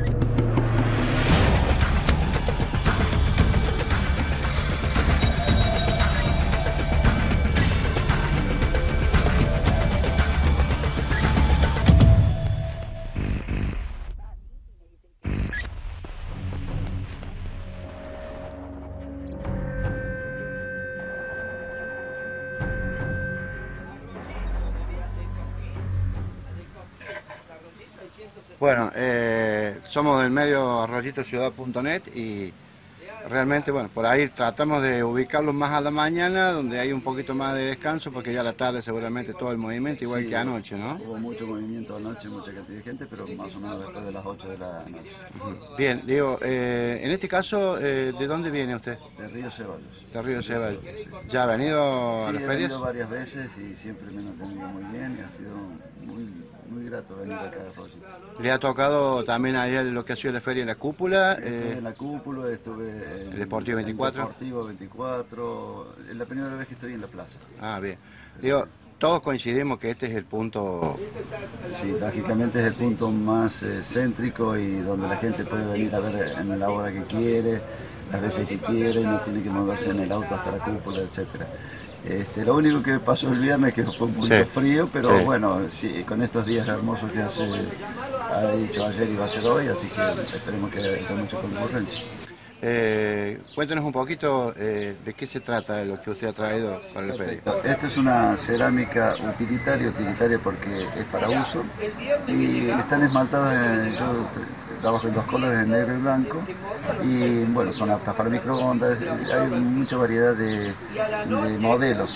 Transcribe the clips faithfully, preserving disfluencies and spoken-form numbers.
Bueno, eh, somos del medio arroyito ciudad punto net y realmente, bueno, por ahí tratamos de ubicarlos más a la mañana, donde hay un poquito más de descanso, porque ya a la tarde seguramente todo el movimiento, igual Sí, que anoche, ¿no? Hubo mucho movimiento anoche, mucha cantidad de gente, pero más o menos después de las ocho de la noche. Uh-huh. Bien, digo, eh, en este caso, eh, ¿de dónde viene usted? De Río Ceballos. De Río Ceballos. ¿Ya ha venido sí, a las he ferias? Venido varias veces y siempre me han atendido muy bien y ha sido muy, muy grato venir acá a Arroyito. ¿Le ha tocado también ayer lo que ha sido la feria en la cúpula? Estuve eh, en la cúpula, estuve en el Deportivo veinticuatro. El Deportivo veinticuatro, es la primera vez que estoy en la plaza. Ah, bien. Digo, todos coincidimos que este es el punto... Sí, lógicamente es el punto más eh, céntrico y donde la gente puede venir a ver en la hora que quiere, las veces que quiere, no tiene que moverse en el auto hasta la cúpula, etcétera. Este, lo único que pasó el viernes es que fue un poquito sí, frío, pero sí. bueno, sí, con estos días hermosos que hace, ha dicho ayer y va a ser hoy, así que esperemos que haya mucha concurrencia. Eh, cuéntenos un poquito eh, de qué se trata de lo que usted ha traído para la feria. Esta es una cerámica utilitaria, utilitaria porque es para uso y están esmaltadas, en, yo trabajo en dos colores, en negro y blanco, y bueno, son aptas para microondas, hay mucha variedad de, de modelos.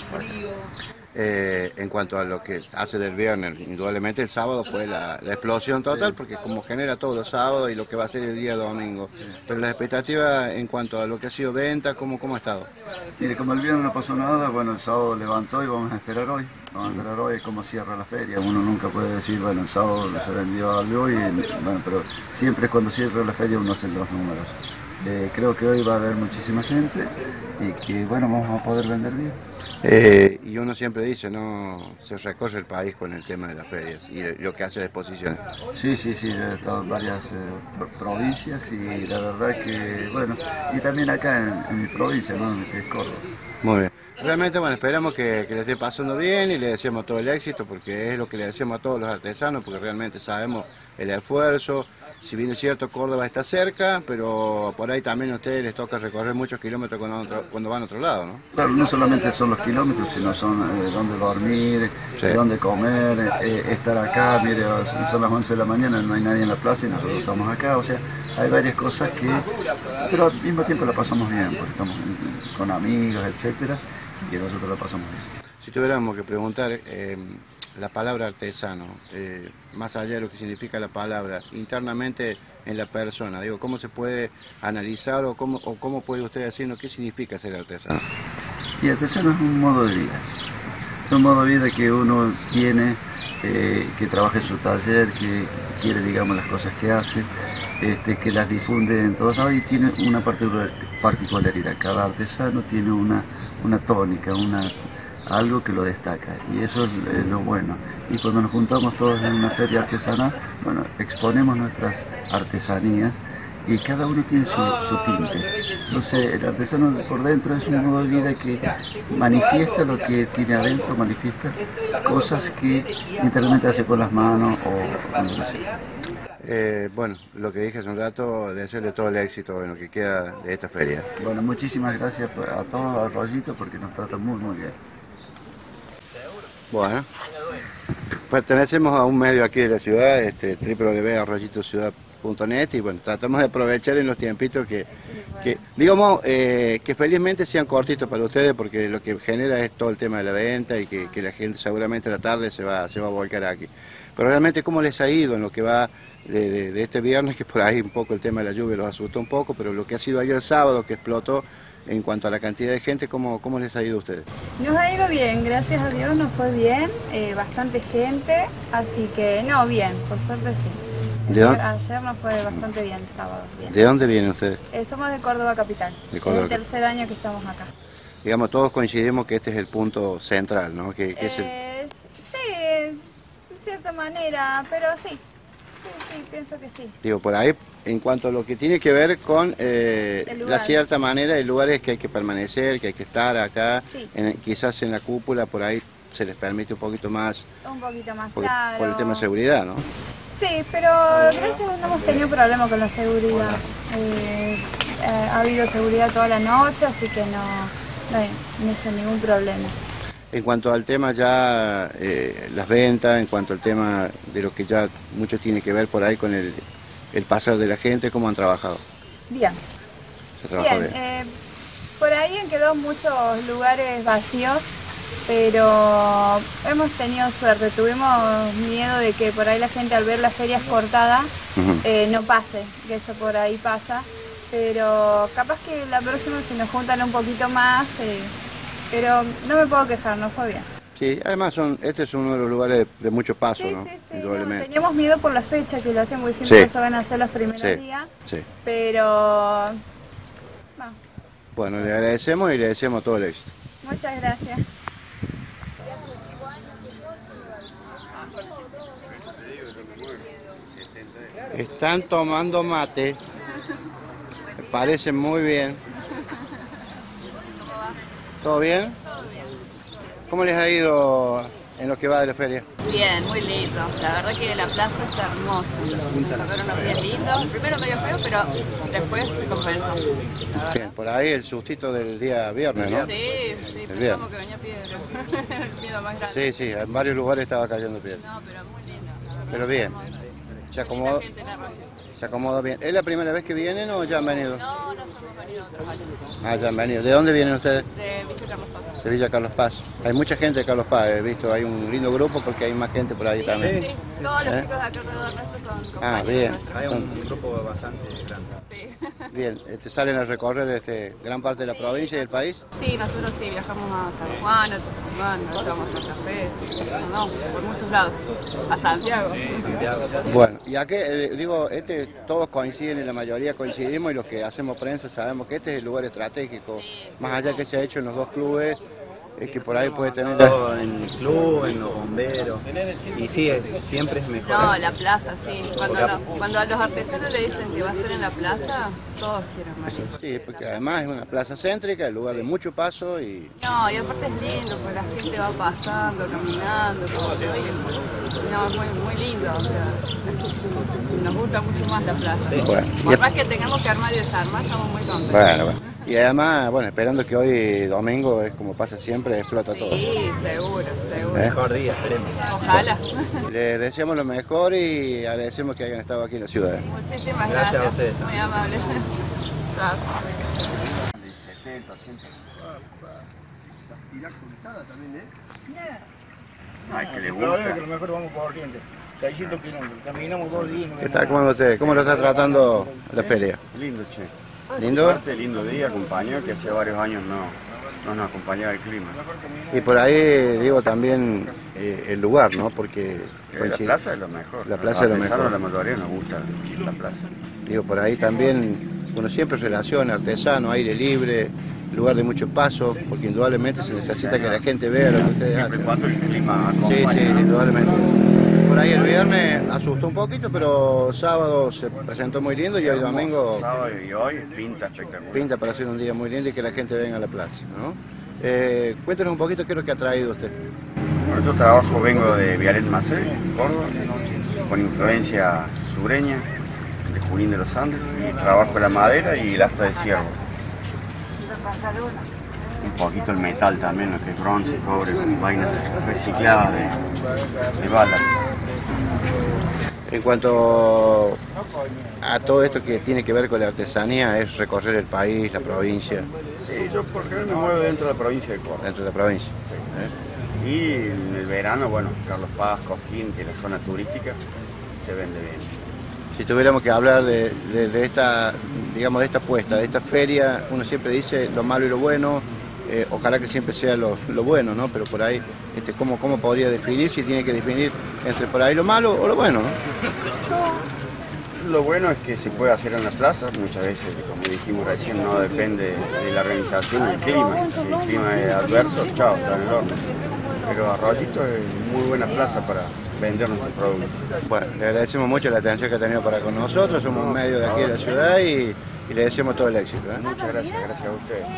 Eh, en cuanto a lo que hace del viernes, indudablemente el sábado fue la, la explosión total, sí. porque como genera todos los sábados y lo que va a ser el día domingo. Sí. Pero la expectativa en cuanto a lo que ha sido venta, ¿cómo, cómo ha estado? Mire, como el viernes no pasó nada, bueno, el sábado levantó y vamos a esperar hoy. Vamos a esperar hoy cómo cierra la feria. Uno nunca puede decir, bueno, el sábado se vendió algo, y, bueno, pero siempre cuando cierra la feria uno hace los números. Eh, creo que hoy va a haber muchísima gente y que bueno, vamos a poder vender bien. Eh, y uno siempre dice, no, se recorre el país con el tema de las ferias y lo que hace de exposiciones. Sí, sí, sí, yo he estado en varias eh, provincias y la verdad que, bueno, y también acá en, en mi provincia, ¿no? Que es Córdoba. Muy bien. Realmente, bueno, esperamos que, que le esté pasando bien y le deseamos todo el éxito, porque es lo que le deseamos a todos los artesanos, porque realmente sabemos el esfuerzo. Si bien es cierto, Córdoba está cerca, pero por ahí también a ustedes les toca recorrer muchos kilómetros cuando, otro, cuando van a otro lado, ¿no? Claro, no solamente son los kilómetros, sino son eh, dónde dormir, sí. dónde comer, eh, estar acá. Mire, son las once de la mañana, no hay nadie en la plaza y nosotros estamos acá, o sea, hay varias cosas que, pero al mismo tiempo la pasamos bien, porque estamos con amigos, etcétera, y nosotros la pasamos bien. Si tuviéramos que preguntar, eh, la palabra artesano, eh, más allá de lo que significa la palabra, internamente en la persona, digo, ¿cómo se puede analizar o cómo, o cómo puede usted decirnos qué significa ser artesano? Y artesano es un modo de vida, es un modo de vida que uno tiene, eh, que trabaja en su taller, que, que quiere, digamos, las cosas que hace, este, que las difunde en todos lados y tiene una particularidad. Cada artesano tiene una, una tónica, una... algo que lo destaca, y eso es lo bueno. Y cuando nos juntamos todos en una feria artesanal, bueno, exponemos nuestras artesanías y cada uno tiene su, su tinte. Entonces el artesano por dentro es un modo de vida que manifiesta lo que tiene adentro, manifiesta cosas que internamente hace con las manos o no lo sé. Eh, bueno, lo que dije hace un rato, de hacerle todo el éxito en lo que queda de esta feria. Bueno, muchísimas gracias a todos, a Arroyito, porque nos tratan muy muy bien. Bueno, pertenecemos a un medio aquí de la ciudad, este, doble u doble u doble u punto arroyito ciudad punto net, y bueno, tratamos de aprovechar en los tiempitos que, que digamos, eh, que felizmente sean cortitos para ustedes, porque lo que genera es todo el tema de la venta y que, que la gente seguramente a la tarde se va, se va a volcar aquí. Pero realmente, ¿cómo les ha ido en lo que va de, de, de este viernes? Que por ahí un poco el tema de la lluvia los asustó un poco, pero lo que ha sido ayer el sábado, que explotó, en cuanto a la cantidad de gente, ¿cómo, cómo les ha ido a ustedes? Nos ha ido bien, gracias a Dios nos fue bien, eh, bastante gente, así que no, bien, por suerte sí. ¿De ayer, ayer nos fue bastante bien, el sábado. Bien. ¿De dónde vienen ustedes? Eh, somos de Córdoba Capital, de Córdoba. Es el tercer año que estamos acá. Digamos, todos coincidimos que este es el punto central, ¿no? Que, que eh, es el... Sí, de cierta manera, pero sí. sí, pienso que sí. Digo, por ahí, en cuanto a lo que tiene que ver con eh, la cierta manera de lugares que hay que permanecer, que hay que estar acá, sí. en, quizás en la cúpula, por ahí se les permite un poquito más, un poquito más por, claro. por el tema de seguridad, ¿no? Sí, pero gracias a Dios no hemos tenido problema con la seguridad. Eh, eh, ha habido seguridad toda la noche, así que no, no hay no hizo ningún problema. En cuanto al tema ya, eh, las ventas, en cuanto al tema de lo que ya mucho tiene que ver por ahí con el, el pasar de la gente, ¿cómo han trabajado? Bien. Se trabaja bien. bien. Eh, por ahí han quedado muchos lugares vacíos, pero hemos tenido suerte. Tuvimos miedo de que por ahí la gente al ver las ferias cortadas uh-huh. eh, no pase, que eso por ahí pasa. Pero capaz que la próxima se nos juntan un poquito más. Eh, Pero no me puedo quejar, no fue bien. Sí, además son, este es uno de los lugares de, de mucho paso, sí, ¿no? Sí, sí, no, teníamos miedo por la fecha que lo hacen, porque siempre sí. eso van a ser los primeros sí. días. Sí. Pero... No. Bueno, le agradecemos y le deseamos todo el éxito. Muchas gracias. Están tomando mate. Me parece muy bien. ¿Todo bien? Todo bien. ¿Cómo les ha ido en lo que va de la feria? Bien, muy lindo. La verdad que la plaza es hermosa. Fueron unos días lindos. Primero medio feo, pero después se compensó. Bien, por ahí el sustito del día viernes, ¿no? Sí, sí, pensamos que venía piedra. El miedo más grande. Sí, sí, en varios lugares estaba cayendo piedra. No, pero muy lindo. Pero bien. Se acomodó, se acomodó bien. ¿Es la primera vez que vienen o ya han venido? No, no somos venidos otros años. Ah, ya han venido. ¿De dónde vienen ustedes? De Villa Carlos Paz. De Villa Carlos Paz. Hay mucha gente de Carlos Paz, he visto, hay un lindo grupo porque hay más gente por ahí sí, también. Sí, todos los ¿Eh? chicos de acá alrededor nuestro son compañeros. Ah, bien. Hay un grupo bastante grande. Sí. Bien, este, ¿salen a recorrer este, gran parte de la sí, provincia y del país? Sí, nosotros sí, viajamos a San Juan, a Tucumán, nos vamos a Santa Fe, no, por muchos lados, a Santiago. Sí, Santiago. Bueno, y aquí, eh, digo, este, todos coinciden, en la mayoría coincidimos y los que hacemos prensa sabemos que este es el lugar estratégico, sí, más allá que se ha hecho en los dos clubes, es que por ahí puede tener... La... En el club, en los bomberos, y sí, es, siempre es mejor. No, la plaza, sí. Cuando, no, cuando a los artesanos le dicen que va a ser en la plaza, todos quieren más. Sí, porque además es una plaza céntrica, el lugar de mucho paso y... No, y aparte es lindo, porque la gente va pasando, caminando, todo eso. No, es muy, muy lindo, o sea, nos gusta mucho más la plaza. Sí. Bueno, Por más que tengamos que armar y desarmar, estamos muy contentos. Bueno, bueno. Y además, bueno, esperando que hoy domingo, es como pasa siempre, explota todo. Sí, seguro, seguro. ¿Eh? Mejor día, esperemos. Ojalá. Les deseamos lo mejor y agradecemos que hayan estado aquí en la ciudad. Muchísimas gracias. Gracias a ustedes. Muy amables. setenta, ochenta. Las tiras cruzadas también, ¿eh? Ay, que le gusta. Que lo mejor vamos por Oriente. seiscientos kilómetros. Caminamos dos días. ¿Qué tal? ¿Cómo, usted? ¿Cómo lo está tratando la feria? Lindo, che. ¿Lindo? Suerte, lindo día, acompañó, que hace varios años no, no nos acompañaba el clima. Y por ahí, digo, también eh, el lugar, ¿no? Porque... La plaza es lo mejor. La plaza es lo mejor. A la mayoría nos gusta la plaza. Digo, por ahí también uno siempre relaciona artesano, aire libre, lugar de mucho paso, porque indudablemente se necesita que la gente vea lo que ustedes Siempre hacen. cuando el clima acompaña. Sí, sí, ¿no? indudablemente. Por ahí el viernes asustó un poquito, pero sábado se presentó muy lindo y hoy domingo Sábado y hoy pinta espectacular. pinta para hacer un día muy lindo y que la gente venga a la plaza, ¿no? Eh, cuéntenos un poquito qué es lo que ha traído usted. Bueno, yo trabajo, vengo de Vialet Macé, Córdoba, con influencia sureña, de Junín de los Andes, y trabajo la madera y el asta de ciervo. Un poquito el metal también, lo que es bronce, cobre, con vainas recicladas de, de balas. En cuanto a todo esto que tiene que ver con la artesanía, es recorrer el país, la provincia. Sí, yo porque me muevo dentro de la provincia de Córdoba. Dentro de la provincia. Sí. ¿Eh? Y en el verano, bueno, Carlos Paz, Cosquín, que es la zona turística, se vende bien. Si tuviéramos que hablar de, de, de esta, digamos, de esta apuesta, de esta feria, uno siempre dice lo malo y lo bueno, eh, ojalá que siempre sea lo, lo bueno, ¿no? Pero por ahí, este, ¿cómo, ¿cómo podría definir? Si tiene que definir entre por ahí lo malo o lo bueno, ¿no? Lo bueno es que se puede hacer en la plaza, muchas veces, como dijimos recién, no depende de la organización del clima. Si el clima es adverso, chao, está en el horno. Pero Arroyito es muy buena plaza para, vender nuestros productos. Bueno, le agradecemos mucho la atención que ha tenido para con nosotros, somos un medio de aquí de la ciudad y, y le deseamos todo el éxito. ¿eh? Muchas gracias, gracias a ustedes.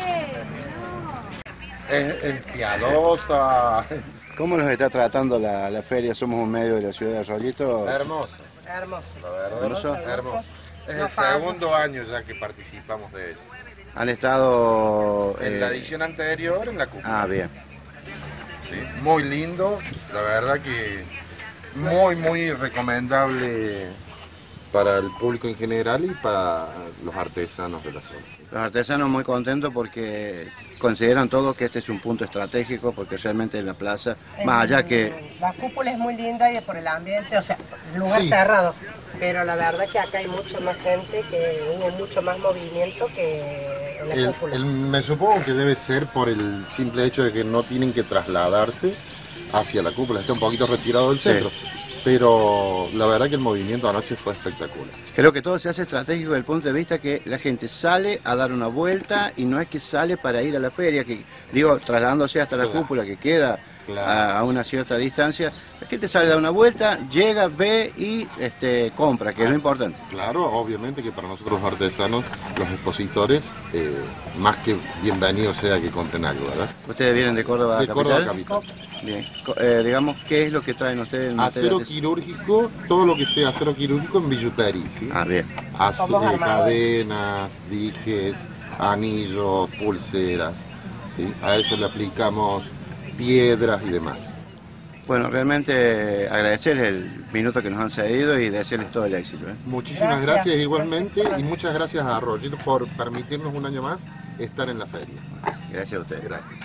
Es, es piadosa. ¿Cómo nos está tratando la, la feria? Somos un medio de la ciudad de Arroyito. Hermoso, Hermoso. la verdad. ¿Hermoso? Hermoso. Es No el falla. segundo año ya que participamos de eso. Han estado... En eh, la edición anterior, en la cúpula. Ah, bien. Sí, muy lindo, la verdad que muy, muy recomendable para el público en general y para los artesanos de la zona. Los artesanos muy contentos porque consideran todos que este es un punto estratégico porque realmente en la plaza, más allá que... La cúpula es muy linda y por el ambiente, o sea, lugar Sí. cerrado. Pero la verdad que acá hay mucha más gente, que hay mucho más movimiento que en la El- cúpula. el- me supongo que debe ser por el simple hecho de que no tienen que trasladarse hacia la cúpula, está un poquito retirado del Sí. centro. Pero la verdad que el movimiento anoche fue espectacular. Creo que todo se hace estratégico desde el punto de vista que la gente sale a dar una vuelta y no es que sale para ir a la feria, que digo, trasladándose hasta la Claro. cúpula que queda Claro. a, a una cierta distancia, la gente sale a dar una vuelta, llega, ve y este, compra, que es lo importante. Claro, obviamente que para nosotros los artesanos, los expositores, eh, más que bienvenido sea que compren algo, ¿verdad? Ustedes vienen de Córdoba De capital. Córdoba capital. Bien. Co- eh, digamos, ¿qué es lo que traen ustedes en materia Acero de- quirúrgico, todo lo que sea acero quirúrgico en billutería, ¿sí? Ah, bien. Ace- Somos eh, armadores. cadenas, dijes, anillos, pulseras, ¿sí? A eso le aplicamos piedras y demás. Bueno, realmente agradecerles el minuto que nos han cedido y desearles todo el éxito. ¿eh? Muchísimas Gracias. gracias, igualmente y muchas gracias a Arroyito por permitirnos un año más estar en la feria. Gracias a ustedes. Gracias.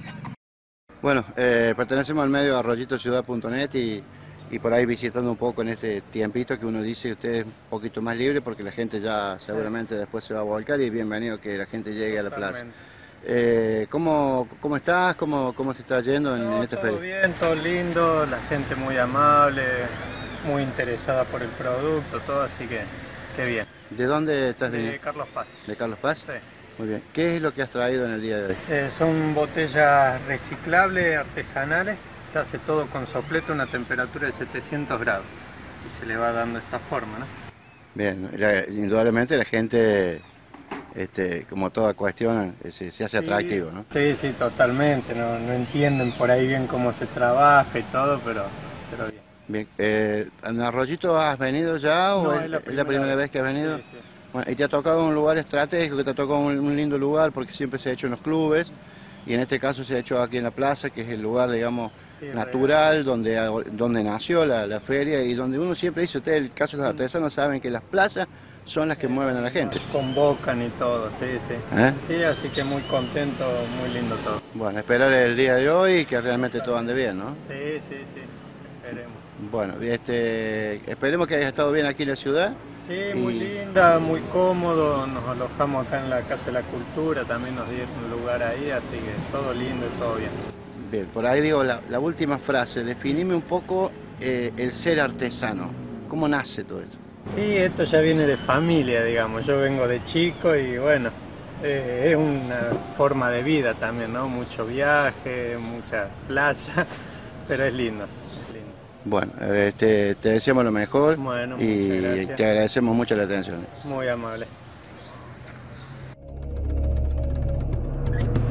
Bueno, eh, pertenecemos al medio arroyito ciudad punto net y, y por ahí visitando un poco en este tiempito que uno dice que usted es un poquito más libre porque la gente ya seguramente después se va a volcar y bienvenido que la gente llegue a la plaza. Eh, ¿cómo, ¿Cómo estás? ¿Cómo, ¿Cómo se está yendo en, No, en esta todo feria? bien, todo lindo, la gente muy amable, muy interesada por el producto, todo, así que qué bien. ¿De dónde estás De viniendo? Carlos Paz. ¿De Carlos Paz? Sí. Muy bien. ¿Qué es lo que has traído en el día de hoy? Eh, son botellas reciclables, artesanales, se hace todo con soplete a una temperatura de setecientos grados y se le va dando esta forma, ¿no? Bien, la- indudablemente la gente, este, como toda cuestión, eh, se, se hace atractivo, ¿no? Sí, sí, totalmente, no, no entienden por ahí bien cómo se trabaja y todo, pero, pero bien. Bien, eh, ¿en Arroyito has venido ya o No, es, es la primera vez que has venido? Sí, sí. Bueno, y te ha tocado un lugar estratégico, que te ha tocado un, un lindo lugar porque siempre se ha hecho en los clubes y en este caso se ha hecho aquí en la plaza, que es el lugar, digamos, Sí, natural donde, donde nació la, la feria y donde uno siempre dice, ustedes, el caso de los artesanos saben que las plazas son las que mueven a la gente. Convocan y todo, sí, sí. ¿Eh? Sí, así que muy contento, muy lindo todo. Bueno, esperar el día de hoy y que realmente todo ande bien, ¿no? Sí, sí, sí, esperemos. Bueno, este, esperemos que haya estado bien aquí en la ciudad. Sí, muy Y- linda, muy cómodo, nos alojamos acá en la Casa de la Cultura, también nos dieron un lugar ahí, así que todo lindo y todo bien. Bien, por ahí digo la, la última frase, definime un poco eh, el ser artesano. ¿Cómo nace todo esto? Y esto ya viene de familia, digamos, yo vengo de chico y bueno, eh, es una forma de vida también, ¿no? Mucho viaje, mucha plaza, pero es lindo, es lindo. Bueno, este, te deseamos lo mejor Bueno, y muchas gracias. te agradecemos mucho la atención. Muy amable.